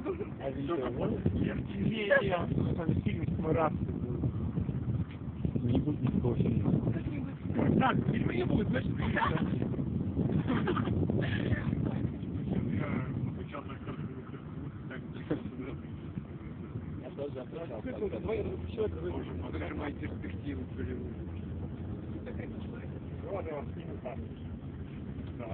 А видео можно? Не, там фильм «Смарагд». Не будет никакого фильма. Так, фильмы не будет, значит, Я тоже запрещал. Давай человек зажимает перспективу. Ладно, вас сниму так.